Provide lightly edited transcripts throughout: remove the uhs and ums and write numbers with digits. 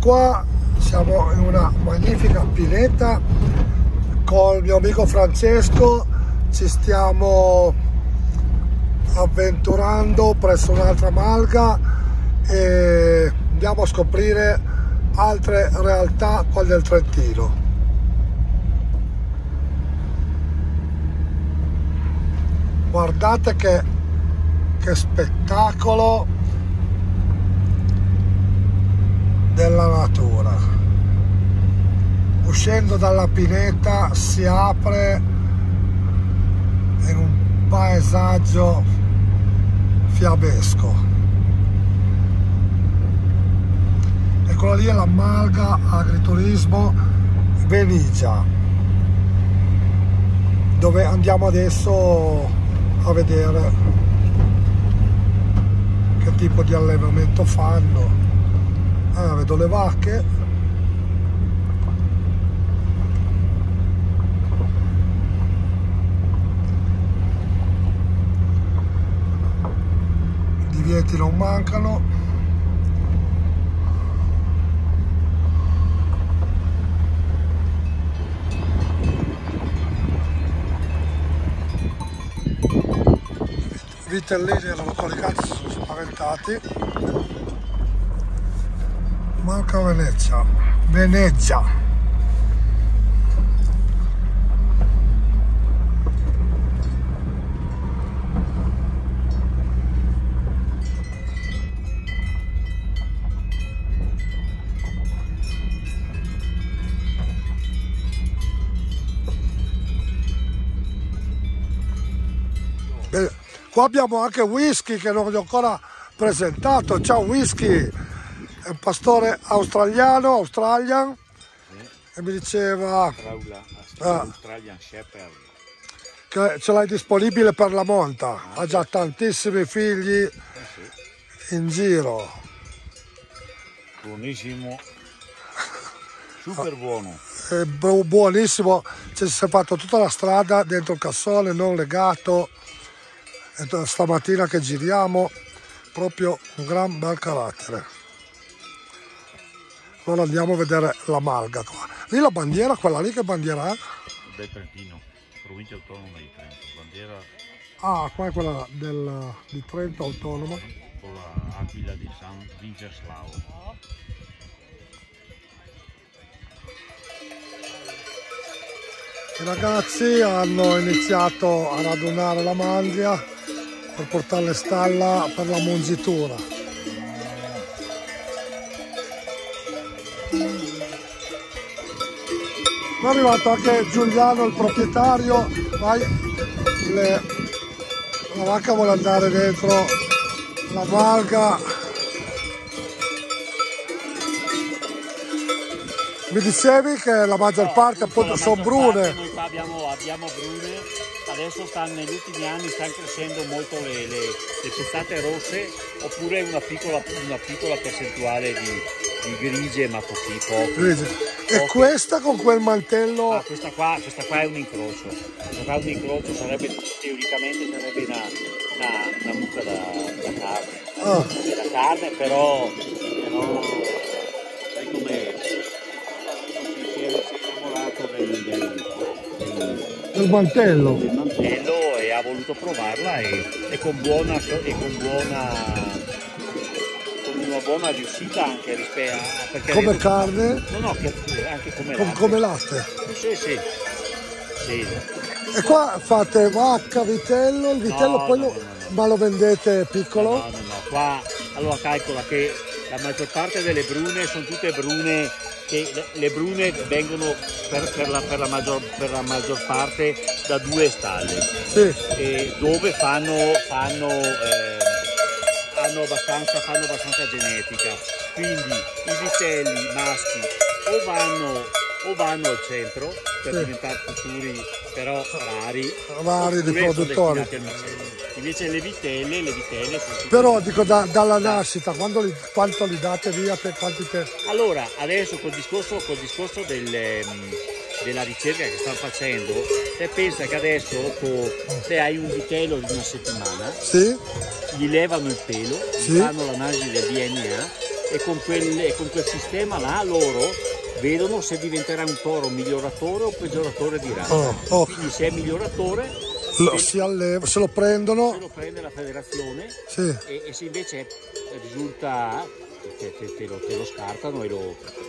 qua siamo in una magnifica pineta con il mio amico Francesco, ci stiamo avventurando presso un'altra malga e andiamo a scoprire altre realtà qua del Trentino. Guardate che spettacolo della natura. Uscendo dalla pineta si apre in un paesaggio fiabesco. E quella lì è la Malga Agriturismo Venigia, dove andiamo adesso a vedere che tipo di allevamento fanno. Vedo le vacche. I divieti non mancano. I vitellini erano collegati, si sono spaventati. Malga Venezia. Qua abbiamo anche Whisky che non vi ho ancora presentato. Ciao Whisky! È un pastore australian, e mi diceva Australian Shepherd, che ce l'hai disponibile per la monta. Ha già tantissimi figli in giro. Buonissimo, super buono. È buonissimo, si è fatto tutta la strada dentro il cassone, non legato. E stamattina che giriamo, proprio un gran bel carattere. Allora andiamo a vedere la malga qua. Lì la bandiera, quella lì che bandiera è? Del Trentino, provincia autonoma di Trento. Bandiera. Ah, qua è quella di Trento autonoma. Con la aquila di San Vincenzo. I ragazzi hanno iniziato a radunare la mandia per portarla in stalla per la mungitura. È arrivato anche Giuliano, il proprietario. Vai, la vacca vuole andare dentro la malga. Mi dicevi che la maggior parte appunto sono brune. Noi qua abbiamo brune, adesso negli ultimi anni stanno crescendo molto le pezzate rosse, oppure una piccola percentuale di grigie, ma poche. E questa con quel mantello? Ah, questa qua è un incrocio. Questa qua è un incrocio, teoricamente sarebbe una mucca da carne. Da carne, però sai com'è? Si è innamorato del mantello. E ha voluto provarla e con una buona riuscita anche rispetto a... Perché come adesso, carne? No, anche come latte. Come latte? Sì. E qua fate vacca, vitello, il vitello ma lo vendete piccolo? No. Qua, allora calcola che la maggior parte delle brune sono tutte brune, che le brune vengono per la maggior parte da 2 stalle. Sì. Dove fanno abbastanza genetica, quindi i vitelli maschi o vanno al centro per diventare futuri, però rari di produttori. Invece le vitelle sono però dico dalla nascita, quanto li date via per quanti Allora adesso col discorso della ricerca che stanno facendo, te pensa che adesso se hai un vitello di una settimana, sì, gli levano il pelo, sì, gli fanno l'analisi del DNA e con quel sistema là loro vedono se diventerà un toro miglioratore o peggioratore di razza. Quindi se è miglioratore se lo prendono, se lo prende la federazione, sì. e se invece risulta te lo scartano ed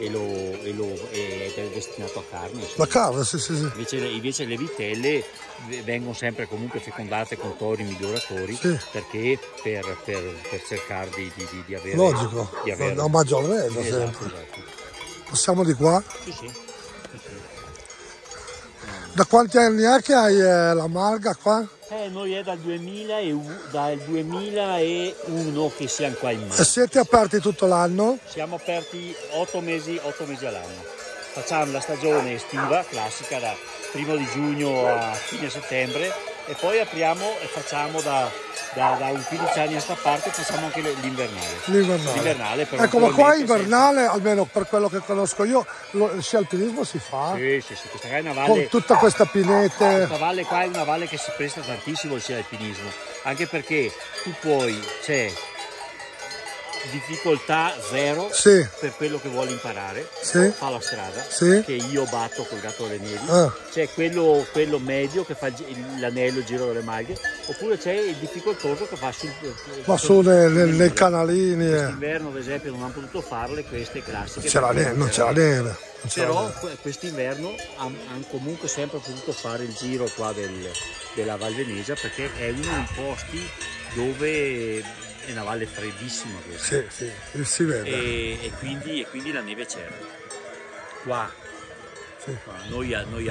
è destinato a carne. Insomma. La carne, sì. Invece le vitelle vengono sempre comunque fecondate con tori miglioratori, sì. Perché per cercare di avere... Logico, una maggior resa sempre. Esatto. Passiamo di qua? Sì. Da quanti anni è che hai la Malga qua? Noi è dal 2001 che siamo qua in Malga. E siete aperti tutto l'anno? Siamo aperti 8 mesi all'anno. Facciamo la stagione estiva classica da 1° giugno a fine settembre e poi apriamo e facciamo da un 15 anni a sta parte facciamo anche l'invernale. Ecco, ma qua invernale, almeno per quello che conosco io, lo sci alpinismo si fa? Sì, questa è una valle... Con tutta questa pinete... Questa valle qua è una valle che si presta tantissimo al sci alpinismo, anche perché tu puoi, c'è difficoltà zero, sì. Per quello che vuole imparare, sì. Fa la strada, sì. Che io batto col gatto alle nevi, c'è quello medio che fa l'anello, il giro delle maglie, oppure c'è il difficoltoso che fa su nei canalini. Quest'inverno ad esempio non hanno potuto farle queste classiche. Non c'è la neve. Però quest'inverno hanno comunque sempre potuto fare il giro qua della Val Venezia, perché è uno dei posti dove... È una valle freddissima questa. Sì, si vede. E quindi la neve c'era. Qua. Sì. Noi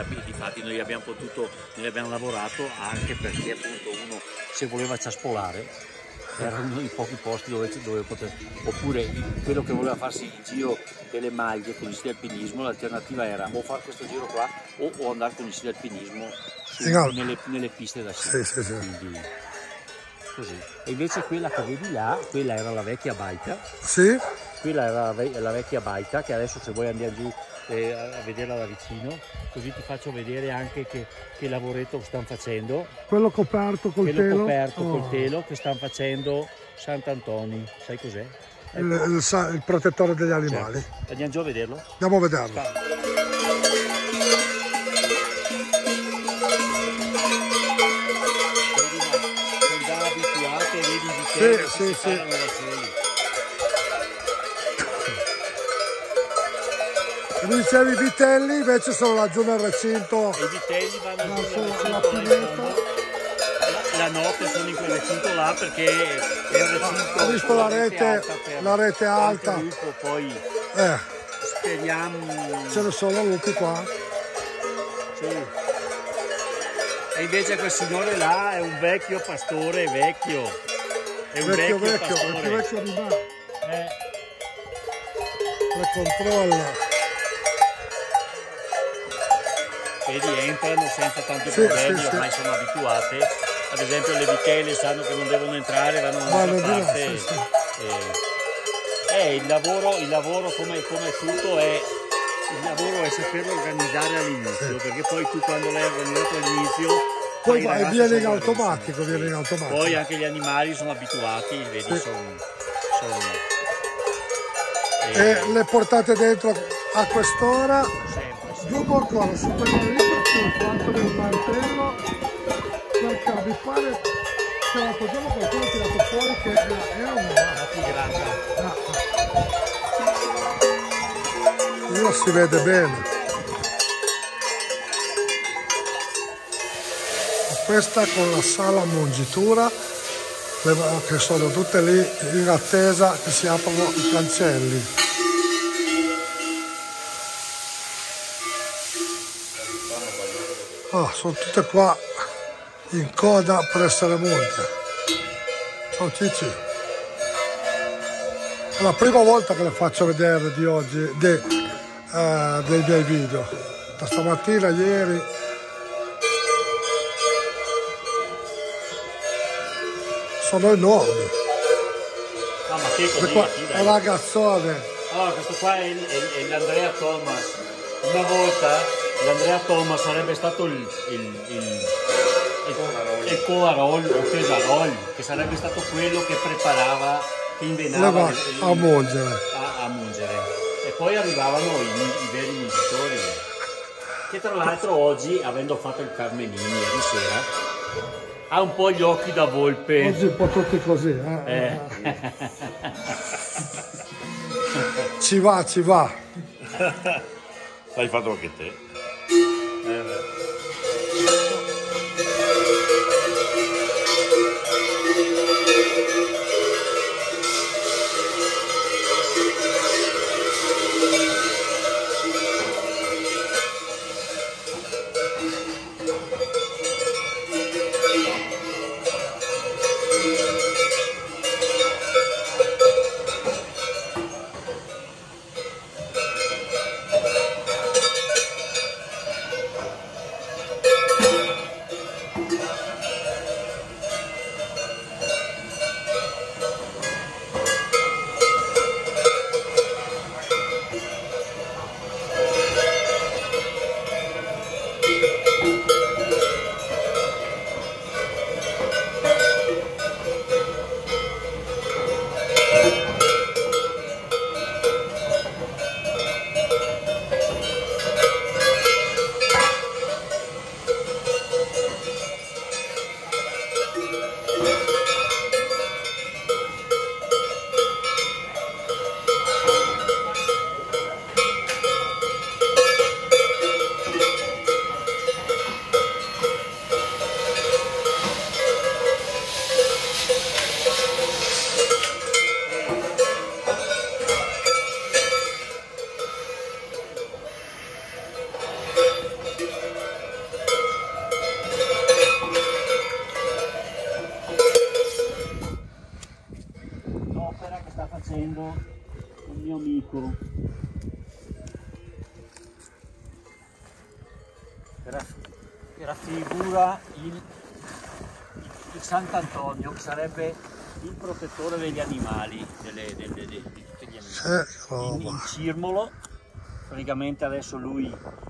abbiamo lavorato anche perché appunto uno se voleva ciaspolare era uno dei pochi posti dove poter, oppure quello che voleva farsi il giro delle maglie con il sci alpinismo, l'alternativa era o fare questo giro qua o andare con il sci alpinismo nelle piste da sci. Sì. Quindi, così. E invece quella che vedi là, quella era la vecchia baita. Sì. Quella era la vecchia baita, che adesso se vuoi andiamo giù a vederla da vicino, così ti faccio vedere anche che lavoretto stanno facendo. Quello coperto col telo che stanno facendo Sant'Antonio, sai cos'è? Il protettore degli animali. Certo. Andiamo giù a vederlo? Andiamo a vederlo. Sì. Mi dicevi i vitelli invece sono laggiù nel recinto. I vitelli vanno giù nel recinto, la notte sono in quel recinto là perché è il recinto. Ho visto la rete alta. Lupo, poi speriamo. Ce ne sono lupi qua. Sì. E invece quel signore là è un vecchio pastore, vecchio. È un vecchio di me. Le controlla. Vedi, entrano senza tanti problemi, ormai sono abituate. Ad esempio le vitelle sanno che non devono entrare, vanno da un'altra parte. Il lavoro come tutto è saperlo organizzare all'inizio, perché poi tu quando l'hai organizzato all'inizio poi viene in automatico, Poi anche gli animali sono abituati, vedi, e le portate dentro a quest'ora? Sempre, sì. Due porcone su quella lì perché il quanto del mantello, perché mi pare che l'altro giorno qualcuno ha tirato fuori che era una più grande. Io si vede bene. Questa con la sala mungitura, che sono tutte lì in attesa che si aprono i cancelli. Sono tutte qua in coda per essere multe. Ciao Cici. È la prima volta che le faccio vedere di oggi dei miei video. Da stamattina, ieri. Sono enormi. Ma che così? È ragazzone. Allora, questo qua è l'Andrea Thomas. Una volta l'Andrea Thomas sarebbe stato il Coarol o Pesarol, che sarebbe stato quello che preparava che invernava a mungere. A mungere. E poi arrivavano i veri mungitori, che tra l'altro oggi, avendo fatto il Carmenini ieri sera, ha un po' gli occhi da volpe. Oggi un po' tutti così. Ci va, ci va. L'hai fatto anche te. L'opera che sta facendo un mio amico raffigura il Sant'Antonio, che sarebbe il protettore degli animali, di tutti gli animali. In Cirmolo, praticamente adesso lui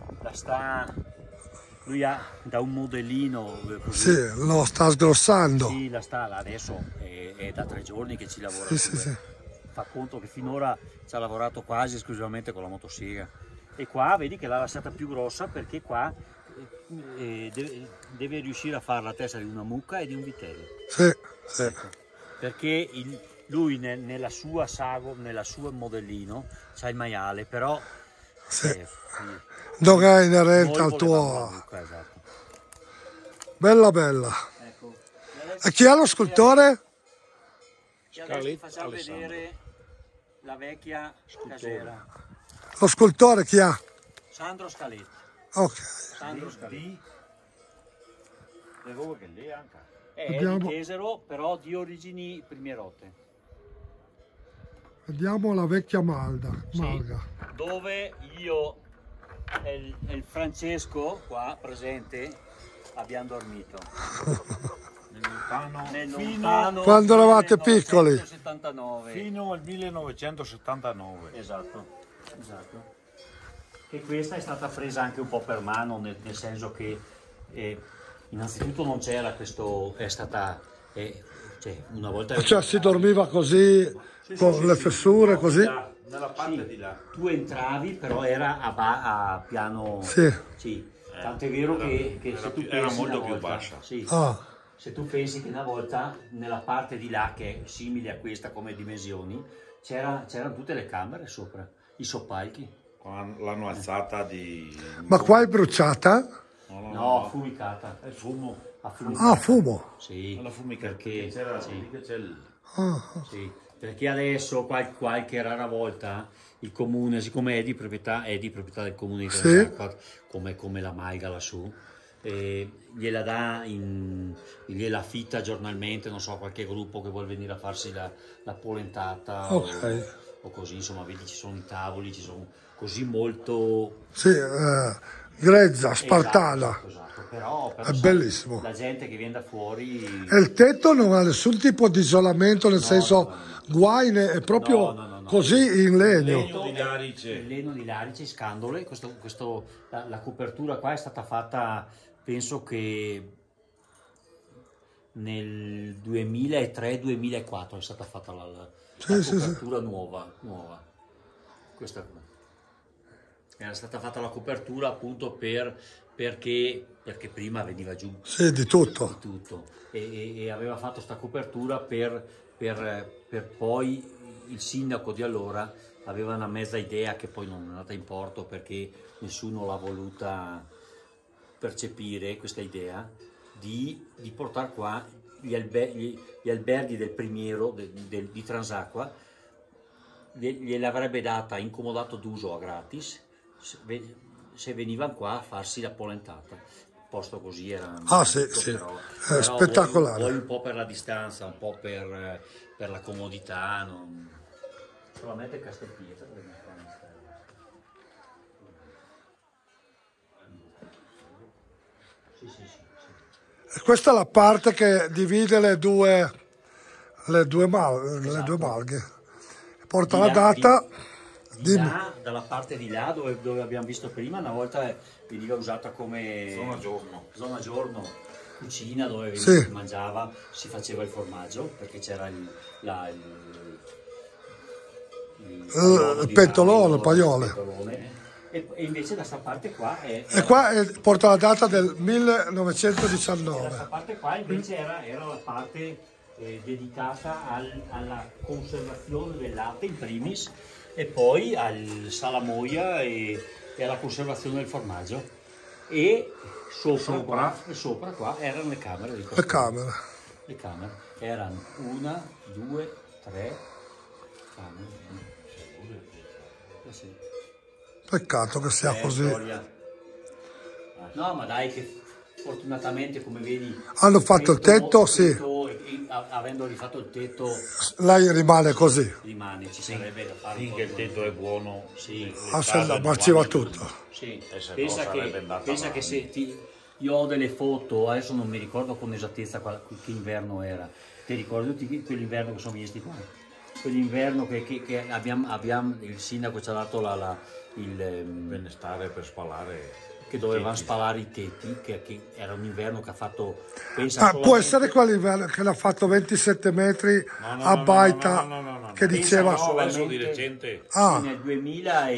ha da un modellino così. Sì, lo sta sgrossando. Sì, adesso è da 3 giorni che ci lavora. Sì. Fa conto che finora ci ha lavorato quasi esclusivamente con la motosega. E qua vedi che l'ha lasciata più grossa, perché qua deve riuscire a fare la testa di una mucca e di un vitello. Sì. Ecco, perché lui nella sua sago, nella sua modellino, c'ha il maiale, però non è inerente al tuo. Mucca, esatto. Bella. Ecco. E chi è lo scultore? Ti facciamo vedere la vecchia casera. Lo scultore chi ha? Sandro Scaletti. Ok. Sandro Scaletti. Devo che lì anche. È di Chiesero, però di origini primierote. Vediamo la vecchia Malga. Dove io e il Francesco qua presente abbiamo dormito. Nel lontano quando eravate piccoli. 1979. Fino al 1979. Esatto. E questa è stata presa anche un po' per mano, nel senso che innanzitutto non c'era questo, è stata una volta. Cioè si dormiva così, con le fessure così? Nella parte di là. Tu entravi, però era a piano. Sì. Tant'è vero che se tu era pensi molto una più volta, bassa. sì. Se tu pensi che una volta nella parte di là, che è simile a questa come dimensioni, c'erano tutte le camere sopra, i soppalchi. L'hanno alzata di... Ma qua è bruciata? No, affumicata. È fumo. Fumo? Sì, La fumicata. perché c'è sì, perché adesso qualche rara volta il comune, siccome è di proprietà del comune di Caserta, come la Malga lassù, gliela affitta giornalmente, non so, qualche gruppo che vuole venire a farsi la polentata o così, insomma, vedi, ci sono i tavoli, ci sono così molto... Sì, grezza, spartana. Esatto. Però è bellissimo. La gente che viene da fuori... E il tetto non ha nessun tipo di isolamento, nel senso guaine, è proprio così in legno. Il legno di larice, scandole. La copertura qua è stata fatta, penso che nel 2003-2004 è stata fatta Sì, sì, sì. copertura nuova. Questa qua. Era stata fatta la copertura appunto perché prima veniva giù Sì, di tutto. tutto e aveva fatto sta copertura per poi il sindaco di allora aveva una mezza idea che poi non è andata in porto perché nessuno l'ha voluta percepire questa idea di portare qua gli alberghi del primiero di Transacqua, gliel'avrebbe data incomodato d'uso a gratis se venivano qua a farsi la polentata. Posto così era Sì, tutto, sì. però Spettacolare. vuoi un po' per la distanza, un po' per la comodità, solamente Castelpietra. Sì. E questa è la parte che divide le due malghe. Porta la data. Di là, dalla parte di là dove abbiamo visto prima, una volta veniva usata come zona giorno, cucina dove si mangiava, si faceva il formaggio perché c'era il pentolone. E invece da questa parte qua porta la data del 1919. questa parte qua invece era la parte dedicata alla conservazione del latte in primis e poi al salamoia e alla conservazione del formaggio e sopra qua erano le camere di Le camere. Le camere erano 1, 2, 3 camere. Sì. Peccato che sia così. Storia. No, ma dai che fortunatamente come vedi Hanno fatto il tetto, sì. Avendo rifatto il tetto Lei rimane così. rimane, ci sarebbe da fare Finché il tetto è buono, sì. Ma ci va tutto. Sì. se Pensa no sarebbe andata che avanti. se io ho delle foto, adesso non mi ricordo con esattezza che inverno era. Ti ricordi quell'inverno che sono visti qua? Quell'inverno che abbiamo il sindaco ci ha dato il Benestare per spalare. che dovevano spalare i tetti, che era un inverno che ha fatto, pensa Può essere quell'inverno che l'ha fatto 27 metri a Baita, che diceva... No, adesso di recente. Sì, nel 2000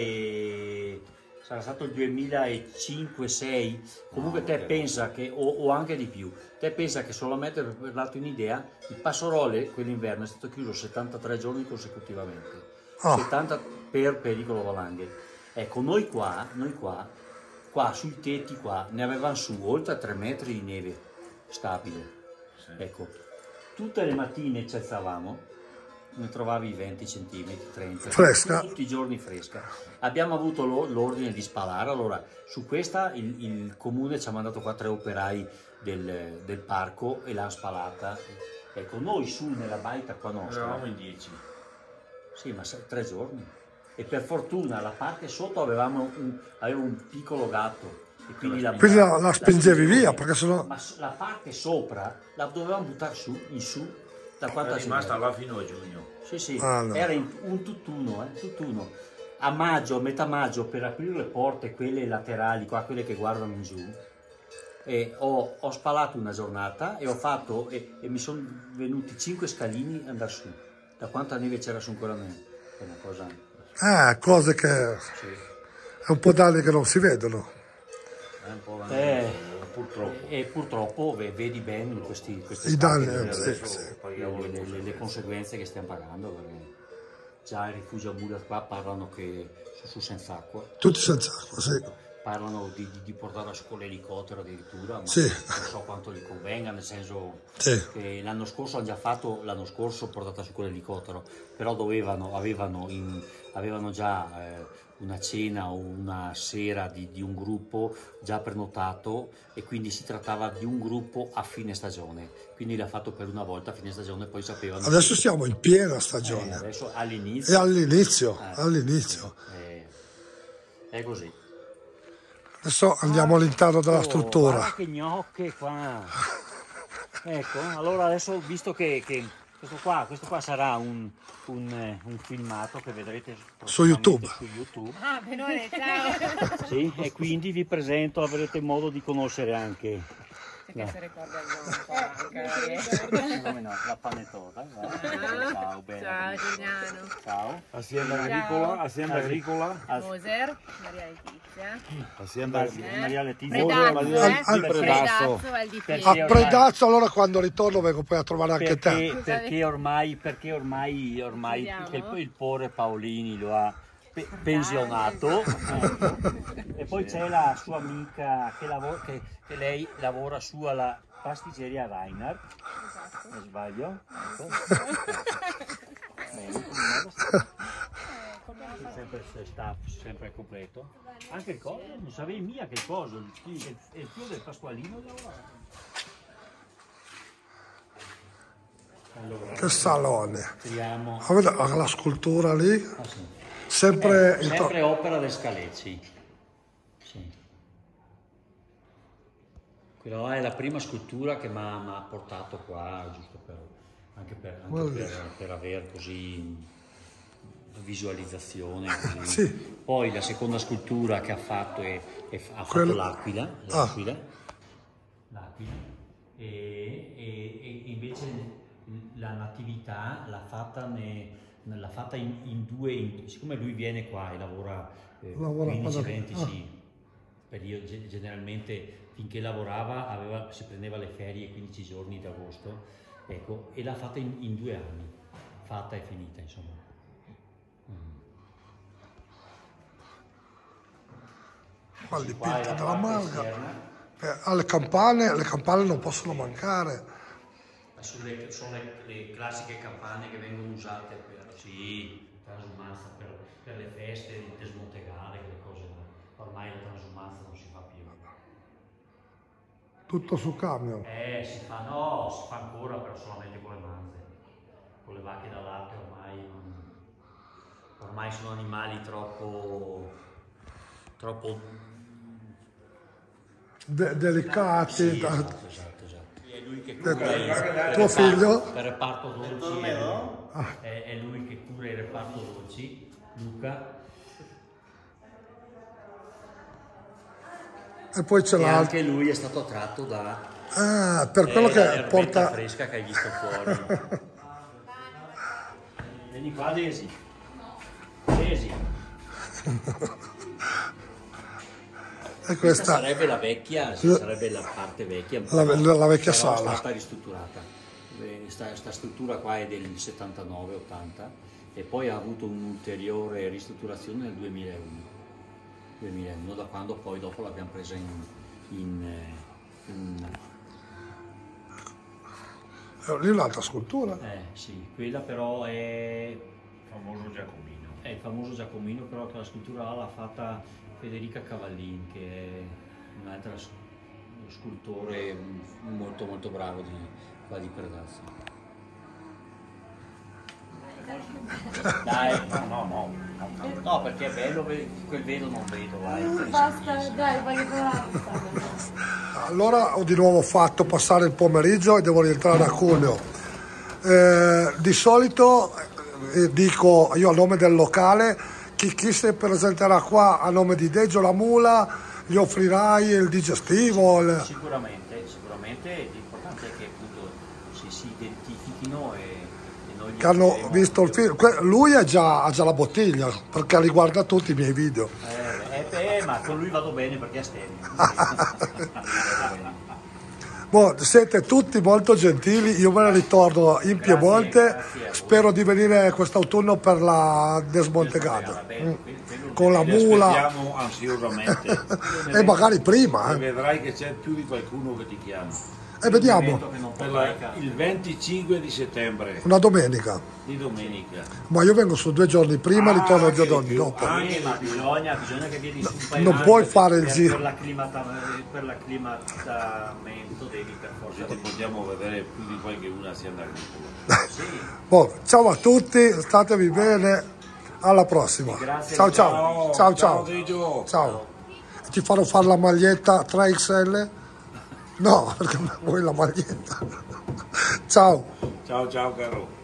sarà stato il 2005-6, comunque te pensa che, o anche di più, te pensa che solamente per darti un'idea, il Passorole quell'inverno è stato chiuso 73 giorni consecutivamente, 70 per pericolo valanghe. Ecco, noi qua sui tetti qua ne avevamo su oltre 3 metri di neve stabile. Sì. Ecco, tutte le mattine ci alzavamo, ne trovavi 20 cm, 30 fresca, tutti i giorni fresca. Abbiamo avuto l'ordine di spalare, allora su questa il comune ci ha mandato qua 3 operai del parco e l'hanno spalata. Ecco, noi su nella baita qua nostra eravamo in 10. Sì, ma 3 giorni. E per fortuna la parte sotto aveva un piccolo gatto e quindi la spingevi via perché sennò... Ma la parte sopra la dovevamo buttare in su da quanta è rimasta là fino a giugno. Sì, no. Era un tutt'uno. A maggio, a metà maggio, per aprire le porte, quelle laterali qua, quelle che guardano in giù, e ho spalato una giornata e ho fatto e mi sono venuti 5 scalini ad andare su, da quanta neve c'era su ancora me. È una cosa... cose che è un po' d'anni che non si vedono. È un po' purtroppo. E purtroppo vedi bene queste I danni, le conseguenze che stiamo pagando, perché già i rifugi a Buda qua parlano che sono su senza acqua. Tutti senza acqua, sì. Parlano di portarla su con l'elicottero addirittura, ma sì. Non so quanto gli convenga, nel senso che l'anno scorso hanno già fatto, portata su con l'elicottero, però avevano già una cena o una sera di un gruppo già prenotato e quindi si trattava di un gruppo a fine stagione, quindi l'ha fatto per una volta a fine stagione, poi sapevano... Adesso siamo in piena stagione. Adesso all'inizio. E all'inizio. È così. Adesso andiamo all'interno della struttura. Guarda che gnocche qua. Ecco, allora adesso visto che questo qua sarà un filmato che vedrete su YouTube. Ah, Benone, ciao! Sì, e quindi vi presento, avrete modo di conoscere anche Che si ricorda il nome anche. Come no, la panettota. Ciao, bene. Ciao Giuliano. Ciao. Azienda agricola. Moser, Maria Letizia. Azienda Maria Letizia. Predazzo, Predazzo. Predazzo, Val di Perché A Fiera. Predazzo, allora quando ritorno vengo poi a trovare anche te. Perché ormai il povero Paolini lo ha pensionato. E poi c'è la sua amica che lei lavora su alla pasticceria Reinhardt. Non sbaglio? Sempre staff, sempre completo. Anche il coso, non sapevi mica che il coso, il figlio del Pasqualino lavorava. Allora, Che salone. entriamo. Ma vedi la scultura lì? Ah, sì. Sempre, Sempre opera del Scalezzi. Sì. Quella è la prima scultura che mi ha portato qua, giusto per avere così visualizzazione. Così. Sì. Poi la seconda scultura che ha fatto ha fatto l'Aquila. E invece la Natività l'ha fatta in due, siccome lui viene qua e lavora 15-20 periodo, generalmente finché lavorava si prendeva le ferie 15 giorni d'agosto, ecco, e l'ha fatta in 2 anni, fatta e finita, insomma. Qua il dipinto della Malga. Le campane non possono mancare. Sono le classiche campane che vengono usate per transumanza, per le feste, il desmontegare, quelle cose là. Ormai la transumanza non si fa più. Tutto su camion. Si fa ancora, però solamente con le manze. Con le vacche da latte ormai sono animali troppo delicati. Sì, esatto. È lui che cura Tuo figlio? per reparto dolci, è lui che cura il reparto dolci, Luca. E poi c'è E l'altro. anche lui è stato attratto da Per quello che porta. fresca che hai visto fuori. Vieni qua, Desi. E Questa questa sarebbe la vecchia, sarebbe la parte vecchia. la vecchia però sala. È stata ristrutturata. Questa struttura qua è del 79-80 e poi ha avuto un'ulteriore ristrutturazione nel 2001, da quando poi dopo l'abbiamo presa Lì un'altra scultura. sì, quella però è famoso Giacomino. È il famoso Giacomino, però che la scultura l'ha fatta Federica Cavallin, che è un'altra scultore molto molto bravo di Predazzo. Dai, no, perché è bello, quel velo non vedo, vai. Basta, dai, voglio provare. Allora ho di nuovo fatto passare il pomeriggio e devo rientrare a Cuneo. Di solito dico io a nome del locale, chi si presenterà qua a nome di Deggio la Mula, gli offrirai il digestivo? Sicuramente l'importante è che appunto si identifichino e noi Che hanno visto il film. Lui ha già la bottiglia perché li guarda tutti i miei video. ma con lui vado bene perché è astemio. Siete tutti molto gentili, io me ne ritorno in Piemonte, grazie spero di venire quest'autunno per la desmontegata, con la mula Aspettiamo ansiosamente. e magari prima. E vedrai che c'è più di qualcuno che ti chiama. E vediamo, Il 25 di settembre, una domenica, di domenica. ma io vengo su 2 giorni prima e ritorno il giorno dopo. Ma bisogna che vieni su un paio Non puoi fare il giro. per l'acclimatamento devi per forza. Così ti possiamo vedere più di qualcuno azienda agricola. Ciao a tutti, statevi bene, alla prossima. Grazie. Ciao. Ti farò fare la maglietta 3XL? No, perché vuoi la maglietta. Ciao Ciao caro.